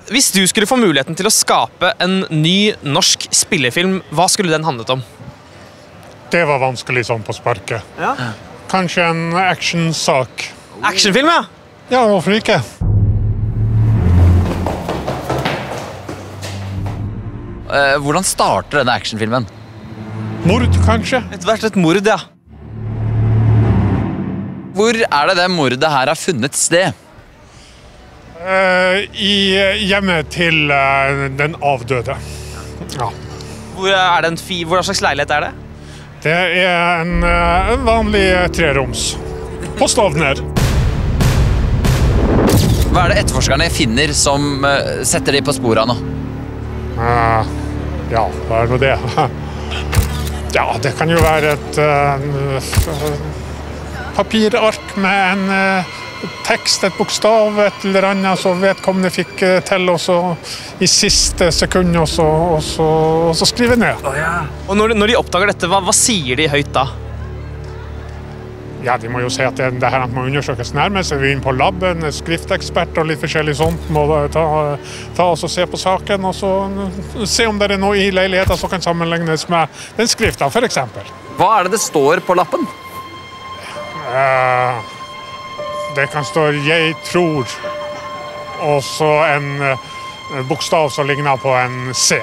Hvis du skulle få muligheten til å skape en ny norsk spillefilm, hva skulle den handlet om? Det var vanskelig sånn på sparket. Ja. Kanskje en actionsak. Actionfilm, ja. Ja, hvorfor ikke? Hvordan starter denne actionfilmen? Mord, kanskje? Et mord, ja. Hvor er det mordet her har funnet sted? I hjemmet til den avdøde. Ja. Hva slags leilighet er det? Det er en vanlig treroms. På Stovner. Hva er det etterforskerne finner som setter de på sporet nå? Ja, hva er nå det? Ja, det kan jo være et papirark med en tekst, et bokstav, et eller annet, så vedkommende fikk til og så i siste sekund og så skrive ned. Og når de oppdager dette, hva sier de høyt da? Ja, de må jo si at det her må undersøkes nærmere, så vi er inne på labben, skriftekspert og litt forskjellig sånt, må ta og se på saken, og så se om det er noe i leiligheten som kan sammenlignes med den skriften, for eksempel. Hva er det står på lappen? Det kan stå «Jeg tror», og så en bokstav som ligner på en C.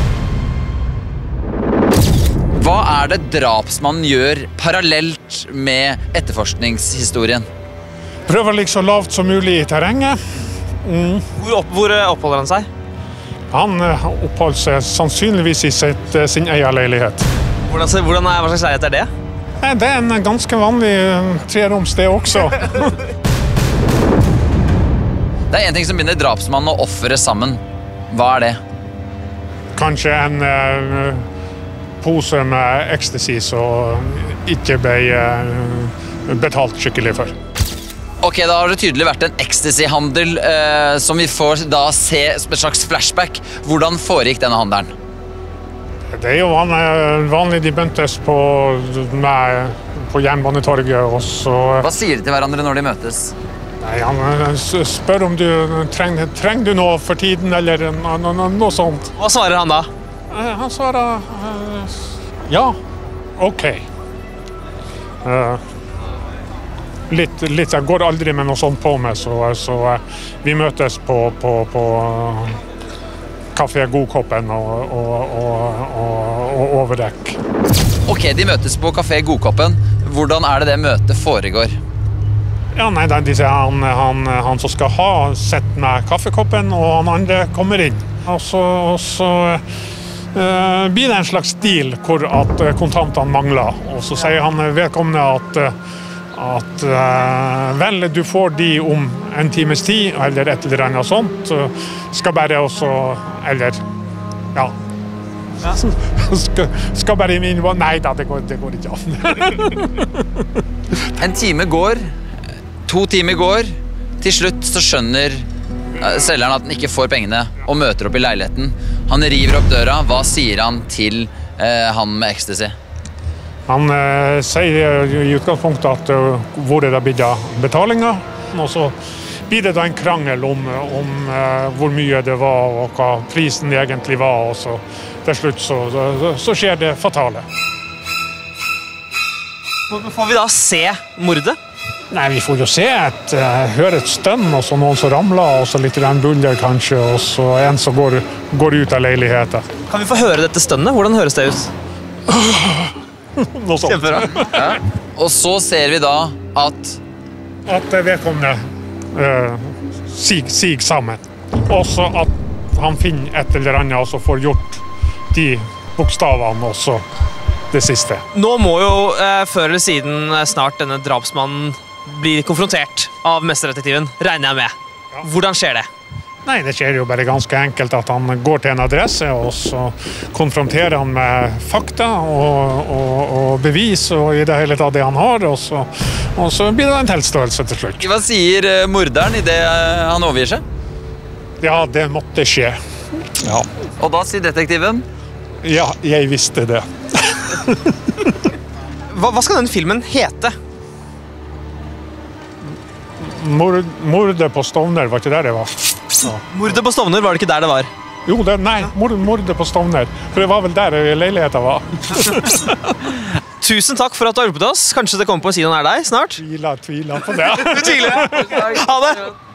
Hva er det drapsmannen gjør parallelt med etterforskningshistorien? Prøver å ligge så lavt som mulig i terrenget. Hvor oppholder han seg? Han oppholder seg sannsynligvis i sin egen leilighet. Hva slags leilighet er det? Det er en ganske vanlig treroms det også. Det er en ting som binder drapsmannen og offeret sammen. Hva er det? Kanskje en pose med ecstasy som ikke ble betalt skikkelig for. Ok, da har det tydelig vært en ecstasy-handel som vi får da se som et slags flashback. Hvordan foregikk denne handelen? Det er jo vanlig de bøntes på Jernbanetorget og så... Hva sier de til hverandre når de møtes? Nei, han spør om du trenger du noe for tiden, eller noe sånt. Hva svarer han da? Han svarer ja, ok. Jeg går aldri med noe sånt på meg, så vi møtes på Kafé Godkoppen og overdekk. Ok, de møtes på Kafé Godkoppen. Hvordan er det møtet foregår? Ja, nei, de sier han som skal ha sett med kaffekoppen, og han andre kommer inn. Og så blir det en slags deal hvor at kontantene mangler. Og så sier han vedkommende at vel, du får de om en times tid, eller et eller annet sånt. Skal bare også, eller, ja. Skal bare inn, nei da, det går ikke an. En time går, 2 timer går, til slutt så skjønner selgeren at han ikke får pengene, og møter opp i leiligheten. Han river opp døra, hva sier han til han med ecstasy? Han sier i utgangspunktet at hvor er det blitt av betalingen, og så blir det da en krangel om hvor mye det var, og hva prisen egentlig var, og så til slutt så skjer det fatale. Får vi da se mordet? Nei, vi får jo se høre et stønn, og så noen som ramler, og så litt buller kanskje, og så en som går ut av leiligheten. Kan vi få høre dette stønnet? Hvordan høres det ut? Noe sånt. Kjempebra. Ja. Og så ser vi da at vedkommende sig sammen. Og så at han finner et eller annet, og så får gjort de bokstavene også det siste. Nå må jo før eller siden snart denne drapsmannen bli konfrontert av mesterdetektiven, regner jeg med. Hvordan skjer det? Nei, det skjer jo bare ganske enkelt at han går til en adresse, og så konfronterer han med fakta og bevis, og i det hele tatt det han har, og så blir det en tilståelse til slutt. Hva sier morderen i det han overgir seg? Ja, det måtte skje. Ja. Og da sier detektiven? Ja, jeg visste det. Hva skal den filmen hete? Mordet på Stovner, var ikke det var? Mordet på Stovner, var det ikke der det var? Jo, nei, mordet på Stovner. For det var vel der leiligheten var. Tusen takk for at du har hjulpet oss. Kanskje det kommer på en side nær deg snart? Tviler på det. Du tviler? Ha det!